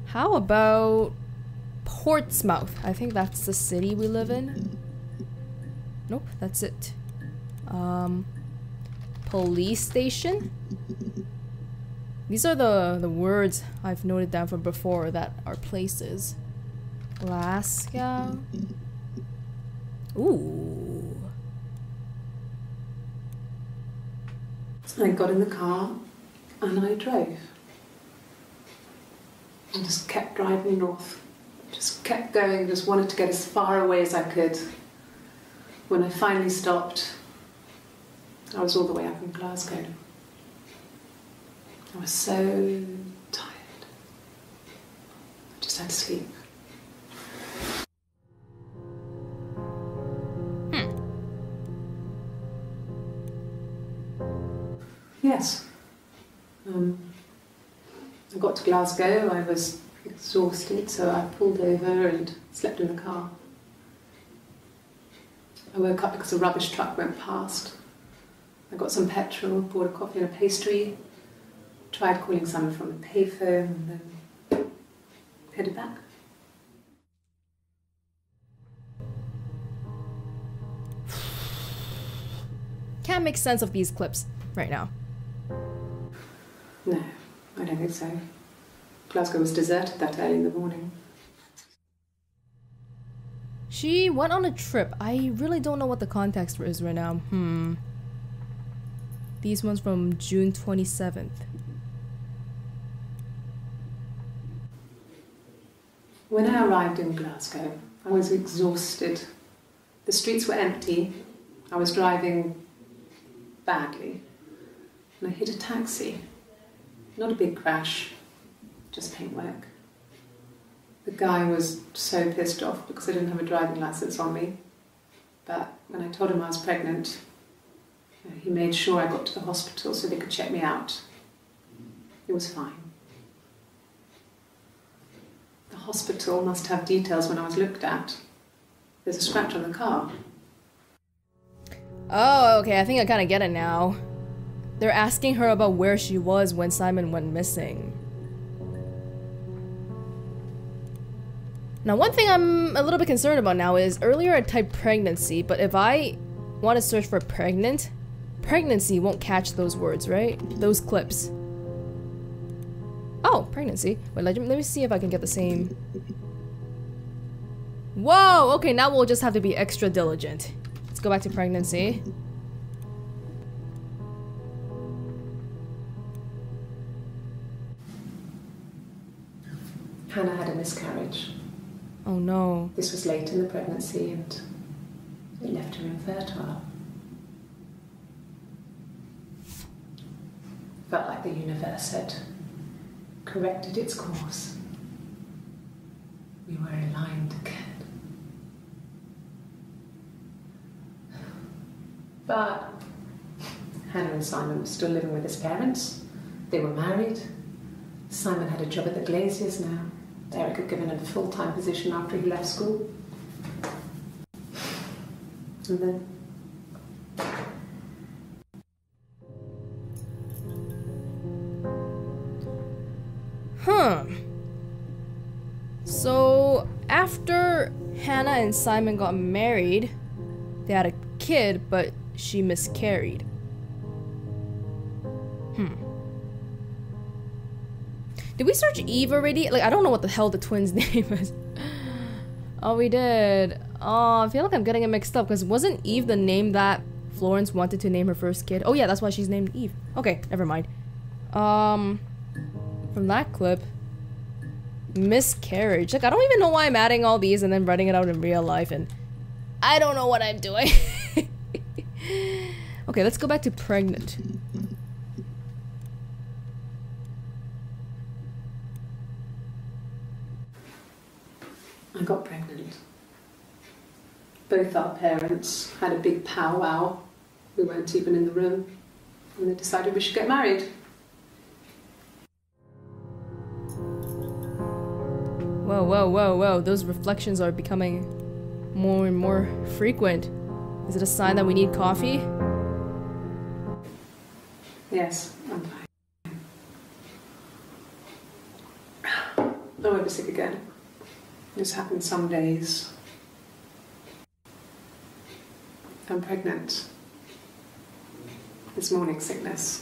How about Portsmouth? I think that's the city we live in. Nope, that's it. Police station? These are the words I've noted down from before that are places. Glasgow. Ooh. I got in the car and I drove. I just kept driving north. Just kept going, just wanted to get as far away as I could. When I finally stopped, I was all the way up in Glasgow. I was so tired. I just had to sleep. Yes. I got to Glasgow, I was exhausted, so I pulled over and slept in the car. I woke up because a rubbish truck went past. I got some petrol, bought a coffee and a pastry, tried calling someone from the payphone, and then headed back. Can't make sense of these clips right now. No, I don't think so. Glasgow was deserted that early in the morning. She went on a trip. I really don't know what the context is right now. These ones from June 27th. When I arrived in Glasgow, I was exhausted. The streets were empty. I was driving badly. And I hit a taxi. Not a big crash, just paintwork. The guy was so pissed off because I didn't have a driving license on me. But when I told him I was pregnant, he made sure I got to the hospital so they could check me out. It was fine. The hospital must have details when I was looked at. There's a scratch on the car. Oh, okay, I think I kind of get it now. They're asking her about where she was when Simon went missing. Now, one thing I'm a little bit concerned about now is earlier I typed pregnancy, but if I want to search for pregnancy won't catch those words, right? Those clips. Oh, pregnancy. Wait, let me see if I can get the same. Whoa, okay, now we'll just have to be extra diligent. Let's go back to pregnancy. Hannah had a miscarriage. Oh no. This was late in the pregnancy and it left her infertile. Felt like the universe had corrected its course. We were aligned again. But Hannah and Simon were still living with his parents. They were married. Simon had a job at the Glaziers now. Eric had given him a full-time position after he left school. And then... So, after Hannah and Simon got married, they had a kid, but she miscarried. Did we search Eve already? Like, I don't know what the hell the twins' name is. Oh, we did. Oh, I feel like I'm getting it mixed up, because wasn't Eve the name that Florence wanted to name her first kid? Oh yeah, that's why she's named Eve. Okay, never mind. From that clip, miscarriage. Like, I don't even know why I'm adding all these and then writing it out in real life, and I don't know what I'm doing. Okay, let's go back to pregnant. I got pregnant. Both our parents had a big powwow. We weren't even in the room. And they decided we should get married. Whoa, whoa, whoa, whoa. Those reflections are becoming more and more frequent. Is it a sign that we need coffee? Yes, I'm fine. I won't be sick again. This happens some days. I'm pregnant. It's morning sickness.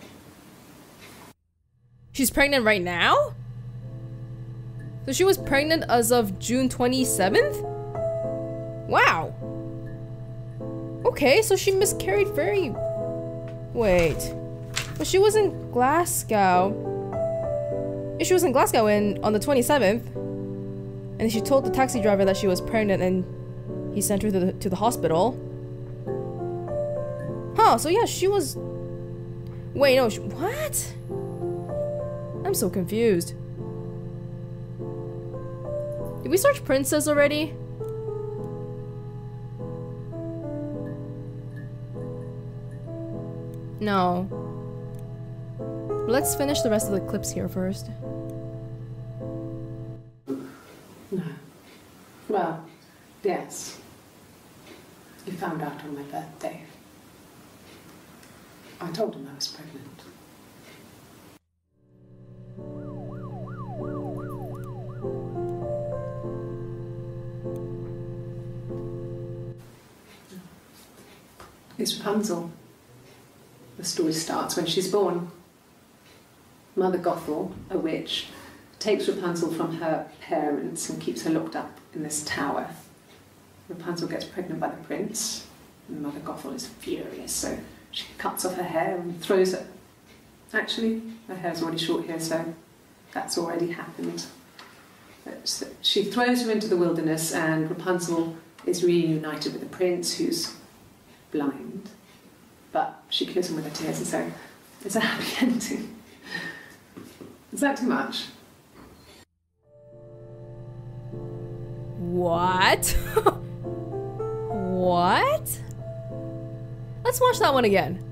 She's pregnant right now? So she was pregnant as of June 27th? Wow. Okay, so she miscarried very... Wait. But she was in Glasgow. Yeah, she was in Glasgow on the 27th. And she told the taxi driver that she was pregnant and he sent her to the hospital. Huh, so yeah, she was... Wait, no, what? I'm so confused. Did we search princess already? No. Let's finish the rest of the clips here first. No. Well, yes. You found out on my birthday. I told him I was pregnant. It's Rapunzel. The story starts when she's born. Mother Gothel, a witch, takes Rapunzel from her parents and keeps her locked up in this tower. Rapunzel gets pregnant by the prince, and Mother Gothel is furious, so she cuts off her hair and throws it. Actually, her hair's already short here, so that's already happened. But she throws her into the wilderness, and Rapunzel is reunited with the prince, who's blind. But she kills him with her tears, and so it's a happy ending. Is that too much? What? What? Let's watch that one again.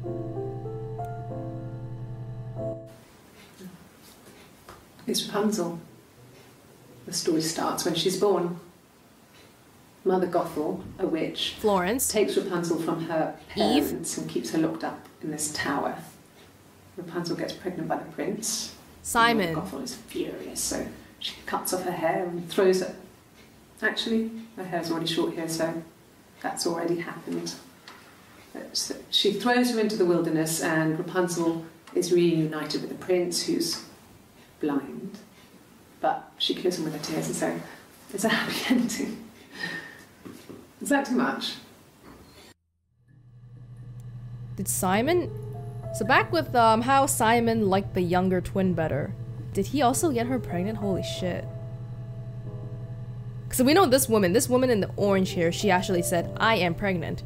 It's Rapunzel. The story starts when she's born. Mother Gothel, a witch, Florence, takes Rapunzel from her parents and keeps her locked up in this tower. Rapunzel gets pregnant by the prince. Simon. Mother Gothel is furious, so she cuts off her hair and throws it. Actually, her hair's already short here, so that's already happened. But she throws her into the wilderness, and Rapunzel is reunited with the prince, who's blind. But she kills him with her tears, and so it's a happy ending. Is that too much? Did Simon... So back with how Simon liked the younger twin better. Did he also get her pregnant? Holy shit. So we know this woman in the orange here, she actually said, I am pregnant.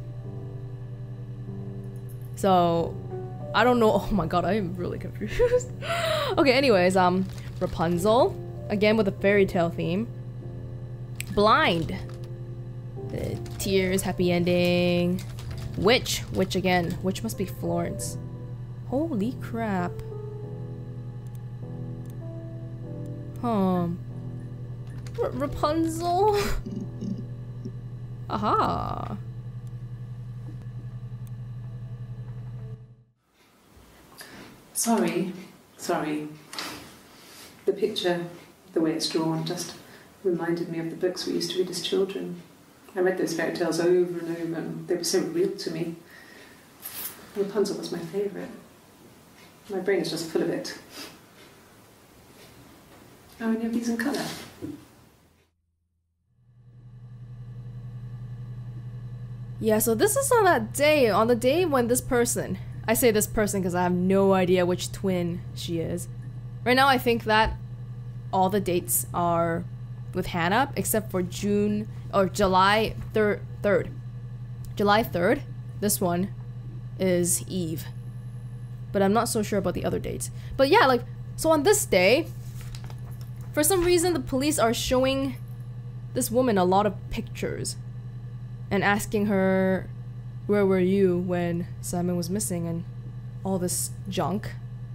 So, I don't know. Oh my god, I am really confused. Okay, anyways, Rapunzel, again with a fairy tale theme. Blind. The tears, happy ending. Witch again. Witch must be Florence. Holy crap. Rapunzel? Aha. Sorry. The picture, the way it's drawn, just reminded me of the books we used to read as children. I read those fairy tales over and over, and they were so real to me. Rapunzel was my favourite. My brain is just full of it. Are any of these in colour? Yeah, so this is on that day, on the day when this person, I say this person because I have no idea which twin she is. Right now I think that all the dates are with Hannah, except for July 3rd. July 3rd, this one is Eve. But I'm not so sure about the other dates. But yeah, like, so on this day, for some reason the police are showing this woman a lot of pictures and asking her, where were you when Simon was missing, and all this junk.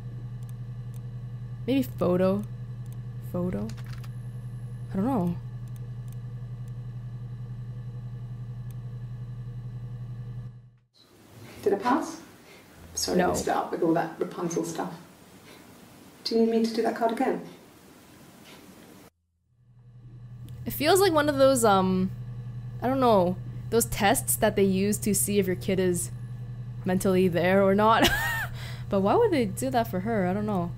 Maybe photo? I don't know. Did I pass? Sorry, No. I messed it up with all that Rapunzel stuff. Do you need me to do that card again? It feels like one of those, I don't know, those tests that they use to see if your kid is mentally there or not. But why would they do that for her? I don't know.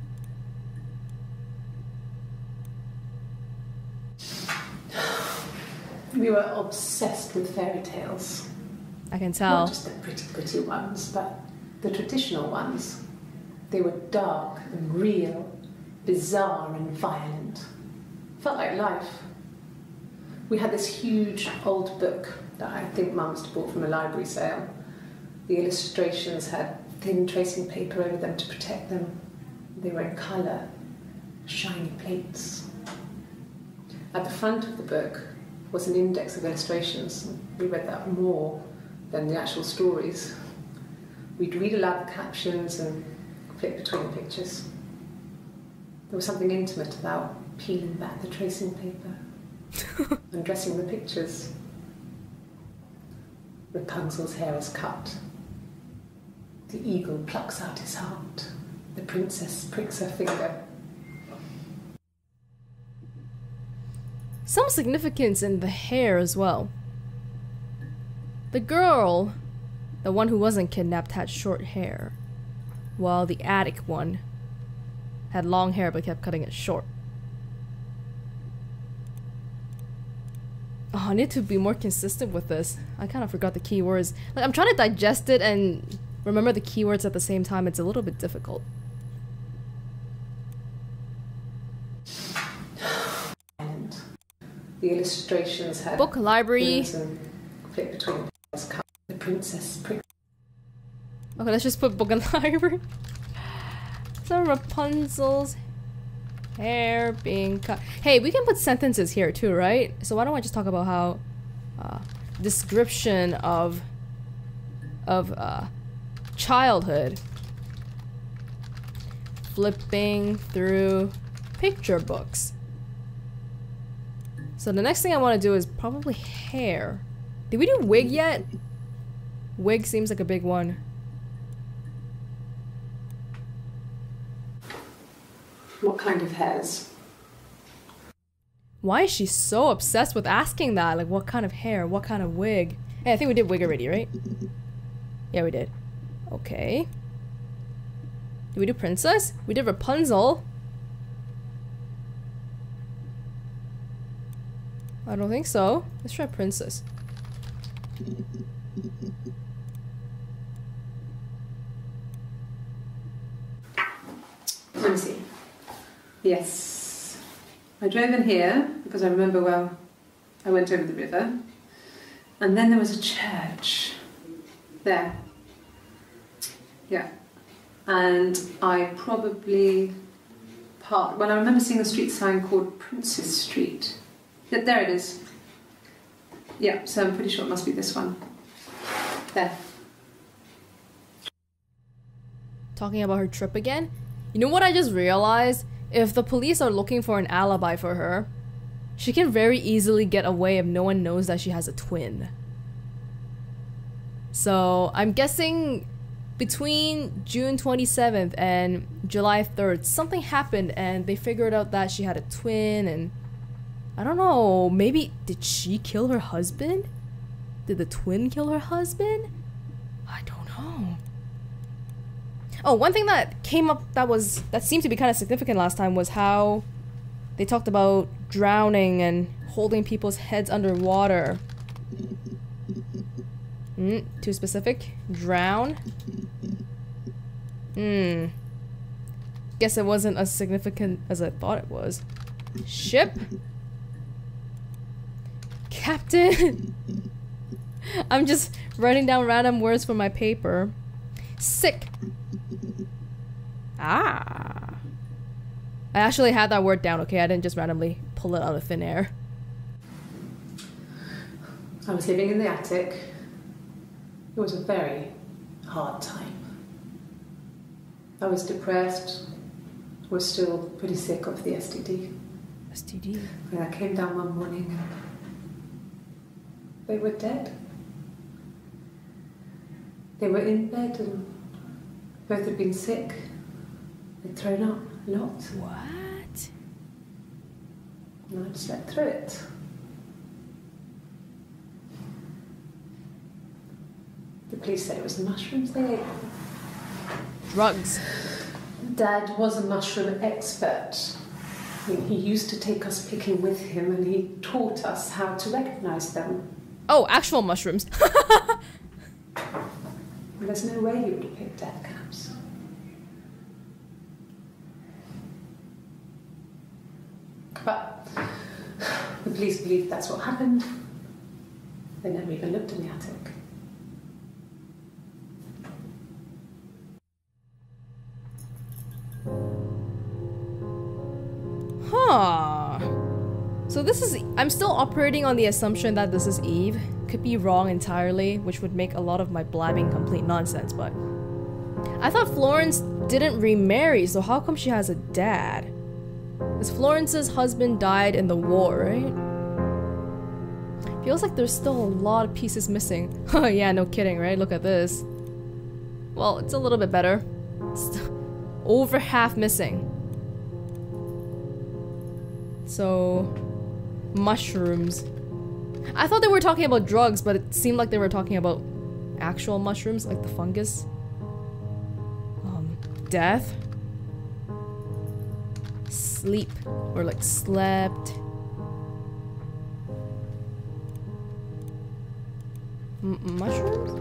We were obsessed with fairy tales. I can tell. Not just the pretty ones, but the traditional ones. They were dark and real, bizarre and violent. Felt like life. We had this huge old book that I think Mum must have bought from a library sale. The illustrations had thin tracing paper over them to protect them. They were in colour, shiny plates. At the front of the book was an index of illustrations. We read that more than the actual stories. We'd read aloud the captions and flip between the pictures. There was something intimate about peeling back the tracing paper and dressing the pictures. Rapunzel's hair is cut. The eagle plucks out his heart. The princess pricks her finger. Some significance in the hair as well. The girl, the one who wasn't kidnapped, had short hair, while the attic one had long hair but kept cutting it short. Oh, I need to be more consistent with this. I kind of forgot the keywords. Like, I'm trying to digest it and remember the keywords at the same time. It's a little bit difficult. And the illustrations had book library. Flip between the princess. Okay, let's just put book and library. So Rapunzel's hair being cut. Hey, we can put sentences here too, right? So why don't I just talk about how description of childhood, flipping through picture books. So the next thing I want to do is probably hair. Did we do wig yet? Wig seems like a big one. What kind of hairs? Why is she so obsessed with asking that? Like, what kind of hair? What kind of wig? Hey, I think we did wig already, right? Yeah, we did. Okay. Did we do princess? We did Rapunzel. I don't think so. Let's try princess. Let me see. Yes. I drove in here because I remember, well, I went over the river. And then there was a church. There. Yeah. And I probably parked. Well, I remember seeing a street sign called Princess Street. Yeah, there it is. Yeah, so I'm pretty sure it must be this one. There. Talking about her trip again? You know what I just realized? If the police are looking for an alibi for her, she can very easily get away if no one knows that she has a twin. So I'm guessing between June 27th and July 3rd, something happened and they figured out that she had a twin, and I don't know, maybe did she kill her husband? Did the twin kill her husband? I don't know. Oh, one thing that came up that seemed to be kind of significant last time was how they talked about drowning and holding people's heads underwater. Too specific? Drown? Guess it wasn't as significant as I thought it was. Ship? Captain? I'm just writing down random words from my paper. Sick. Ah. I actually had that word down, okay? I didn't just randomly pull it out of thin air. I was living in the attic. It was a very hard time. I was depressed. Was still pretty sick of the STD. STD? And I came down one morning and they were dead. They were in bed and both had been sick. They'd thrown up a lot. What? And I just slept through it. police said it was the mushrooms they ate. Drugs. Dad was a mushroom expert. I mean, he used to take us picking with him and he taught us how to recognize them. Oh, actual mushrooms. There's no way he would have picked death caps. But the police believe that's what happened. They never even looked in the attic. Huh. So this is... I'm still operating on the assumption that this is Eve. Could be wrong entirely, which would make a lot of my blabbing complete nonsense, but... I thought Florence didn't remarry, so how come she has a dad? Because Florence's husband died in the war, right? Feels like there's still a lot of pieces missing. Oh yeah, no kidding, right? Look at this. Well, it's a little bit better. It's over half missing. So... mushrooms. I thought they were talking about drugs, but it seemed like they were talking about actual mushrooms, like the fungus. Death. Sleep. Or like slept. Mushrooms?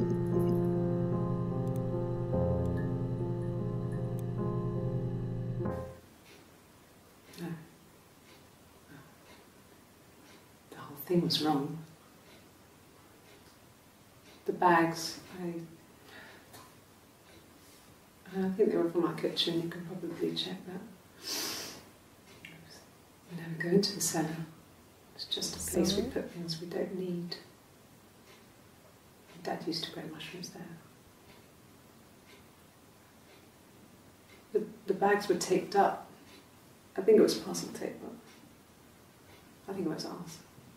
No. The whole thing was wrong. The bags, I think they were from our kitchen, you can probably check that. We never go into the cellar. It's just a place we put things we don't need. Dad used to grow mushrooms there. The bags were taped up. I think it was parcel tape, but I think it was ours.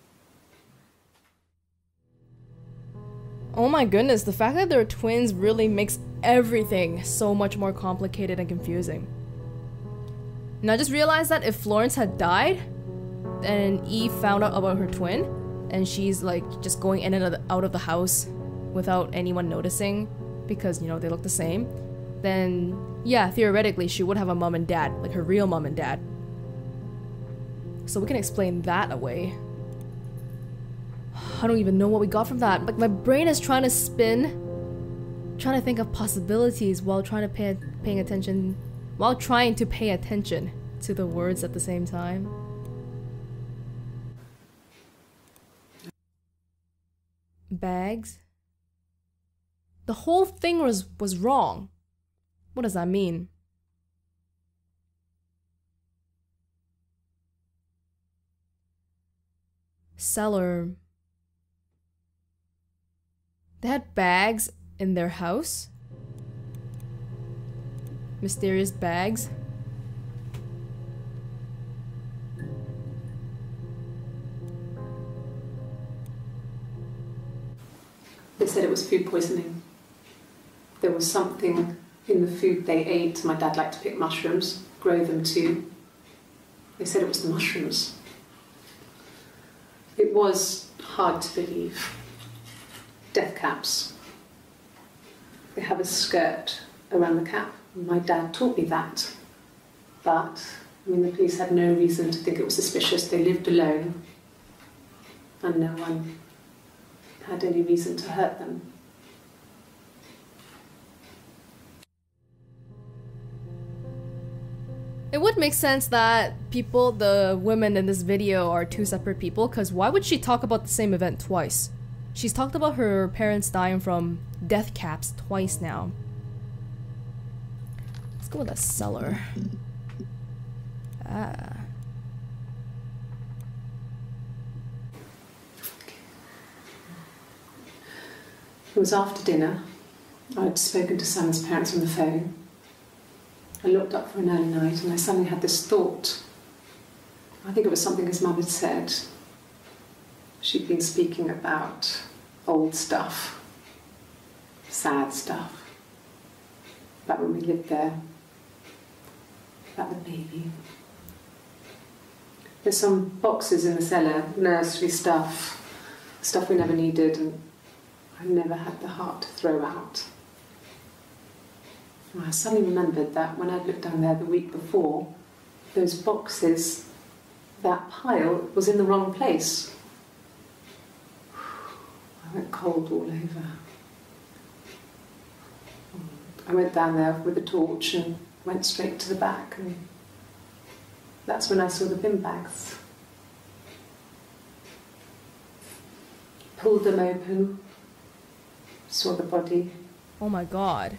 Oh my goodness, the fact that they're twins really makes everything so much more complicated and confusing. And I just realized that if Florence had died, and Eve found out about her twin, and she's like just going in and out of the house without anyone noticing, because, you know, they look the same, then yeah, theoretically she would have a mom and dad, like her real mom and dad. So we can explain that away. I don't even know what we got from that. Like, my brain is trying to spin, trying to think of possibilities while trying to pay attention to the words at the same time. Bags? The whole thing was wrong. What does that mean? Cellar. They had bags in their house? Mysterious bags? They said it was food poisoning. There was something in the food they ate. My dad liked to pick mushrooms, grow them too. They said it was the mushrooms. It was hard to believe. Death caps. They have a skirt around the cap. My dad taught me that. But, I mean, the police had no reason to think it was suspicious. They lived alone. And no one had any reason to hurt them. It would make sense that the women in this video are two separate people, because why would she talk about the same event twice? She's talked about her parents dying from death caps twice now. Let's go with a cellar. Ah. It was after dinner. I'd spoken to Sam's parents on the phone. I looked up for an early night and I suddenly had this thought. I think it was something his mum had said. She'd been speaking about old stuff, sad stuff, about when we lived there, about the baby. There's some boxes in the cellar, nursery stuff we never needed, and I never had the heart to throw out. And I suddenly remembered that when I'd looked down there the week before, those boxes, that pile was in the wrong place. I went cold all over. I went down there with a torch and went straight to the back, and that's when I saw the bin bags. Pulled them open, saw the body. Oh my god.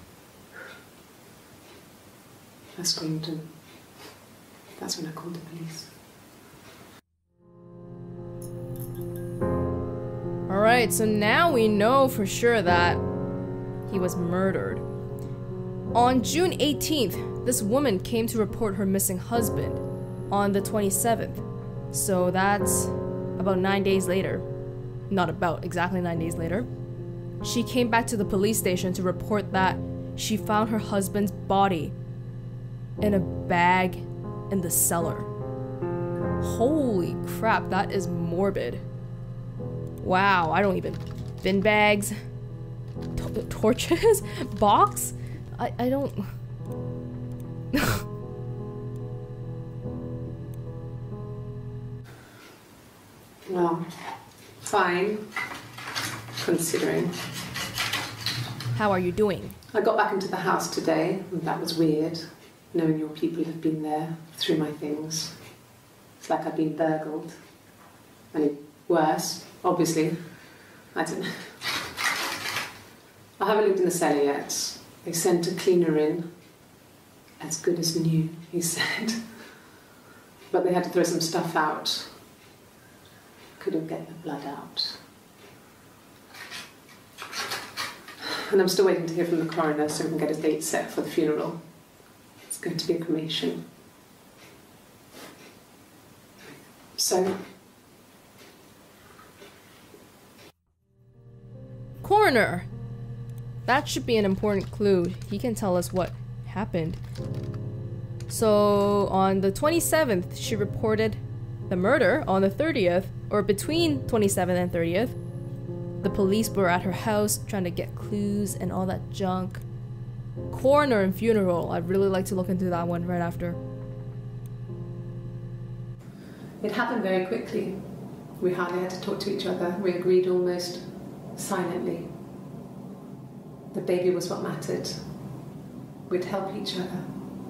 I screamed, and that's when I called the police. Alright, so now we know for sure that he was murdered. On June 18th, this woman came to report her missing husband on the 27th. So that's about 9 days later. Not about, exactly 9 days later. She came back to the police station to report that she found her husband's body in a bag in the cellar. Holy crap, that is morbid. Wow, I don't even... Bin bags? Torches? Box? I don't... Well, fine, considering. How are you doing? I got back into the house today, and that was weird, knowing your people have been there through my things. It's like I've been burgled. And worse, obviously. I don't know. I haven't looked in the cellar yet. They sent a cleaner in. As good as new, he said. But they had to throw some stuff out. Couldn't get the blood out. And I'm still waiting to hear from the coroner so we can get a date set for the funeral. It's going to be a cremation. So... Coroner! That should be an important clue. He can tell us what happened. So, on the 27th, she reported the murder. On the 30th, or between 27th and 30th, the police were at her house trying to get clues and all that junk. Coroner and funeral. I'd really like to look into that one right after. It happened very quickly. We hardly had to talk to each other. We agreed almost silently. The baby was what mattered. We'd help each other.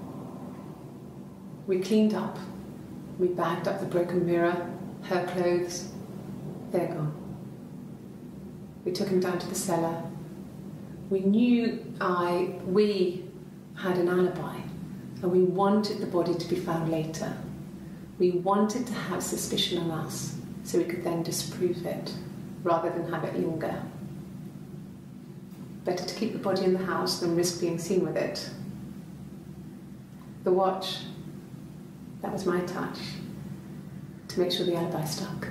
We cleaned up. We bagged up the broken mirror, her clothes. They're gone. We took him down to the cellar. We knew we had an alibi, and we wanted the body to be found later. We wanted to have suspicion on us, so we could then disprove it, rather than have it linger. Better to keep the body in the house than risk being seen with it. The watch, that was my touch, to make sure the alibi stuck.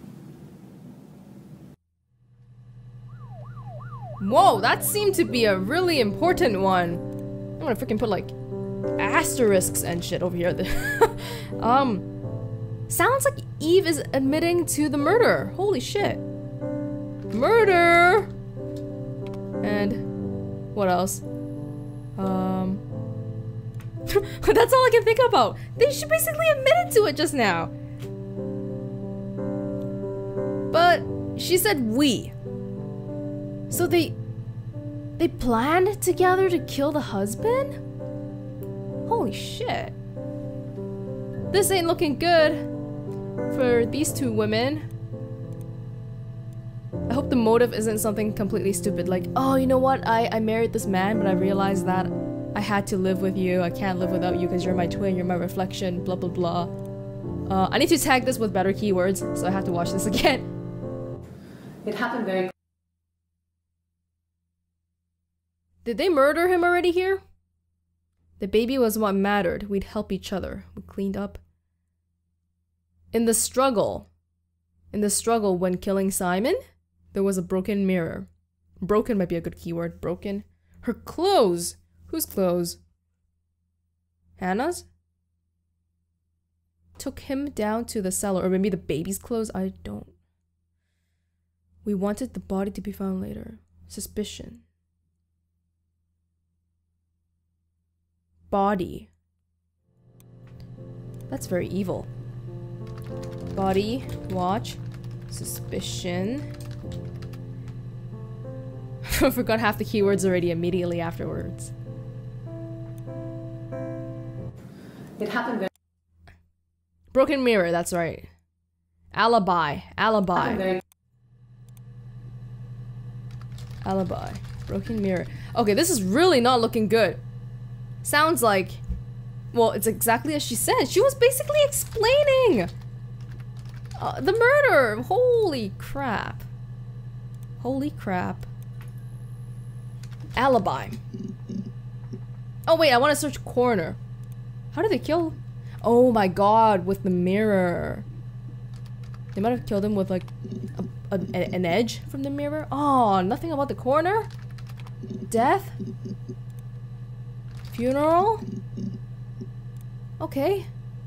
Whoa, that seemed to be a really important one. I'm gonna freaking put like asterisks and shit over here. Sounds like Eve is admitting to the murder. Holy shit. Murder! And what else? That's all I can think about. She basically admitted to it just now. But she said we. So they planned together to kill the husband? Holy shit. This ain't looking good for these two women. I hope the motive isn't something completely stupid like, oh, you know what, I married this man, but I realized that I had to live with you. I can't live without you because you're my twin, you're my reflection, blah blah blah. I need to tag this with better keywords, so I have to watch this again. It happened very... Did they murder him already here? The baby was what mattered. We'd help each other. We cleaned up. In the struggle when killing Simon, there was a broken mirror. Broken might be a good keyword. Broken. Her clothes. Whose clothes? Hannah's? Took him down to the cellar. Or maybe the baby's clothes? I don't... We wanted the body to be found later. Suspicion. Body. That's very evil. Body, watch, suspicion. I forgot half the keywords already immediately afterwards. It happened very... Broken mirror, that's right. Alibi, alibi. Alibi. Broken mirror. Okay, this is really not looking good. Sounds like... Well, it's exactly as she said. She was basically explaining the murder. Holy crap. Holy crap. Alibi. Oh wait, I want to search corner. How did they kill? Oh my god, with the mirror. They might have killed him with like an edge from the mirror. Oh, nothing about the corner? Death? Funeral? Okay.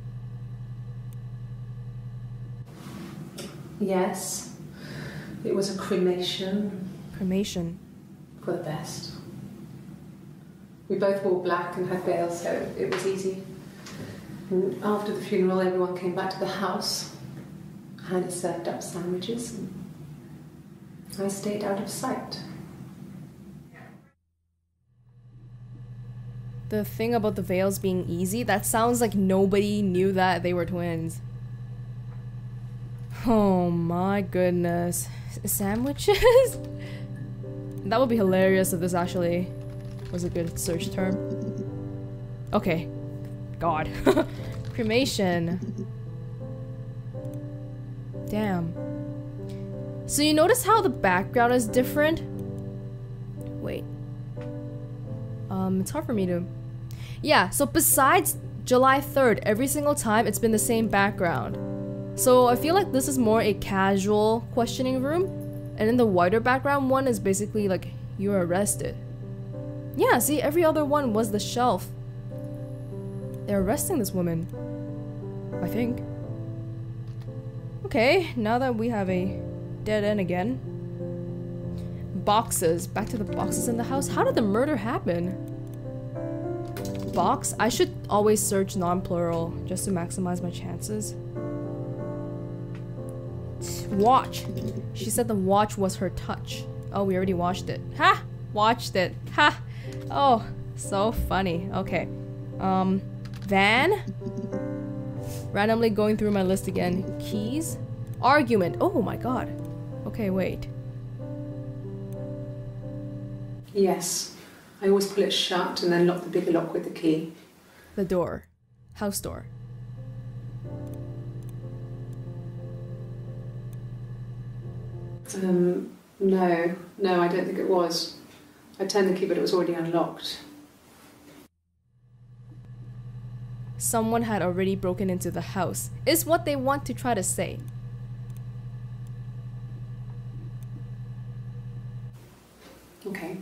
Yes. It was a cremation. Cremation. For the best. We both wore black and had veils, so it was easy. And after the funeral, everyone came back to the house. Hannah served up sandwiches, and I stayed out of sight. The thing about the veils being easy, that sounds like nobody knew that they were twins. Oh my goodness. Sandwiches? That would be hilarious if this actually was a good search term. Okay. God. Cremation. Damn. So you notice how the background is different? Wait. It's hard for me to... Yeah, so besides July 3rd, every single time it's been the same background. So I feel like this is more a casual questioning room. And then the wider background one is basically like, you're arrested. Yeah, see, every other one was the shelf. They're arresting this woman. I think. Okay, now that we have a dead end again. Boxes. Back to the boxes in the house. How did the murder happen? Box? I should always search non-plural just to maximize my chances. Watch. She said the watch was her touch. Oh, we already watched it. Ha! Watched it. Ha! Oh, so funny. Okay. Van? Randomly going through my list again. Keys? Argument. Oh my god. Okay, wait. Yes. I always pull it shut and then lock the bigger lock with the key. The door. House door. No, I don't think it was. I turned the key, but it was already unlocked. Someone had already broken into the house, is what they want to try to say. Okay.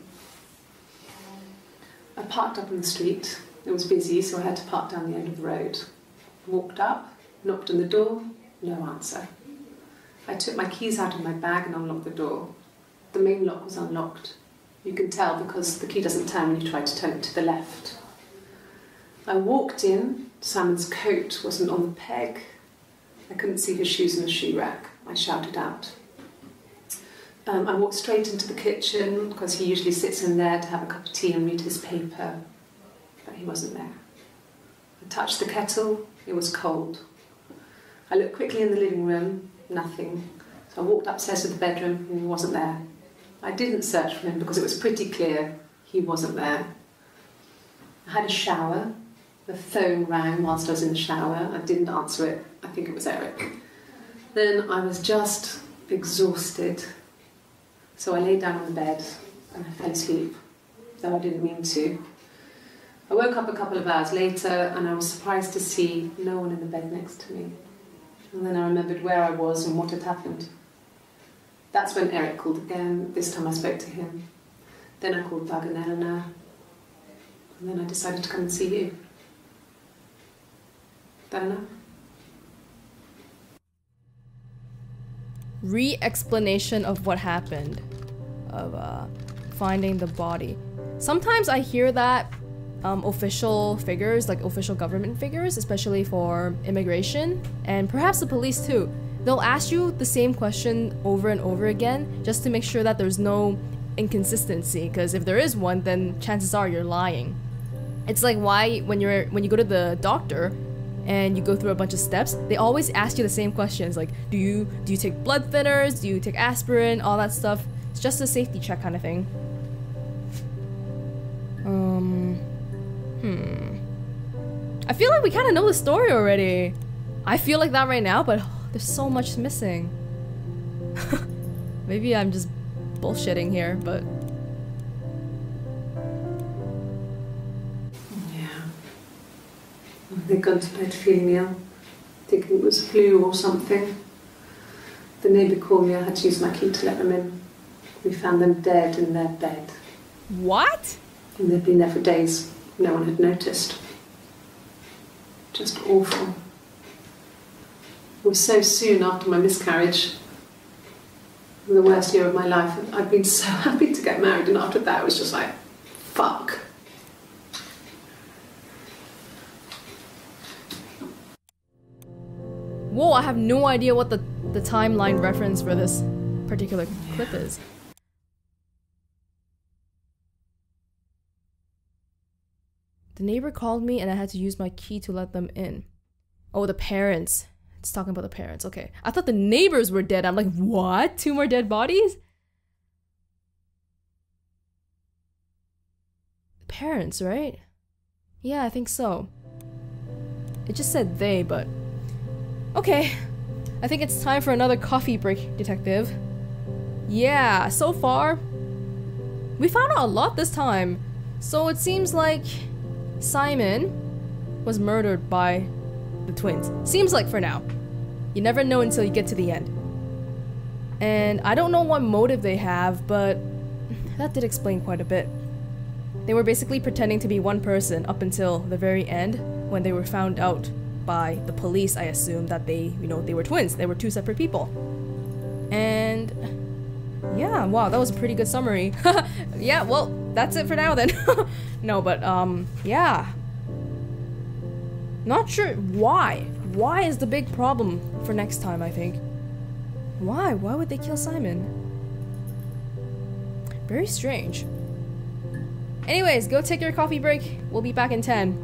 I parked up on the street. It was busy, so I had to park down the end of the road. Walked up, knocked on the door, no answer. I took my keys out of my bag and unlocked the door. The main lock was unlocked. You can tell because the key doesn't turn when you try to turn it to the left. I walked in. Simon's coat wasn't on the peg. I couldn't see his shoes in the shoe rack. I shouted out. I walked straight into the kitchen because he usually sits in there to have a cup of tea and read his paper, but he wasn't there. I touched the kettle. It was cold. I looked quickly in the living room. Nothing. So I walked upstairs to the bedroom and he wasn't there. I didn't search for him because it was pretty clear he wasn't there. I had a shower. The phone rang whilst I was in the shower. I didn't answer it. I think it was Eric. Then I was just exhausted. So I lay down on the bed and I fell asleep, though I didn't mean to. I woke up a couple of hours later and I was surprised to see no one in the bed next to me. And then I remembered where I was and what had happened. That's when Eric called again. This time I spoke to him. Then I called Doug and Eleanor. And then I decided to come and see you. That enough? re-explanation of what happened. Of finding the body. Sometimes I hear that official figures, like official government figures, especially for immigration, and perhaps the police too, they'll ask you the same question over and over again just to make sure that there's no inconsistency, because if there is one, then chances are you're lying. It's like why when you go to the doctor and you go through a bunch of steps, they always ask you the same questions, like do you take blood thinners, do you take aspirin, all that stuff. It's just a safety check kind of thing. I feel like we kind of know the story already. I feel like that right now, but there's so much missing. Maybe I'm just bullshitting here, but... Yeah. They'd gone to bed feeling ill, thinking it was flu or something. The neighbour called me, I had to use my key to let them in. We found them dead in their bed. What? And they'd been there for days. No one had noticed. Just awful. It was so soon after my miscarriage. The worst year of my life. I'd been so happy to get married, and after that it was just like, fuck. Whoa, I have no idea what the timeline reference for this particular clip is. The neighbor called me and I had to use my key to let them in. Oh, the parents. It's talking about the parents. Okay. I thought the neighbors were dead. I'm like, what? 2 more dead bodies? Parents, right? Yeah, I think so. It just said they, but... Okay. I think it's time for another coffee break, detective. Yeah, so far... we found out a lot this time. So it seems like... Simon was murdered by the twins. Seems like for now. You never know until you get to the end. And I don't know what motive they have, but that did explain quite a bit. They were basically pretending to be one person up until the very end when they were found out by the police, I assume, that they were twins. They were 2 separate people. And yeah, wow, that was a pretty good summary. Yeah, well, that's it for now then. No, but yeah. Not sure why. Why is the big problem for next time, I think. Why? Why would they kill Simon? Very strange. Anyways, go take your coffee break. We'll be back in 10.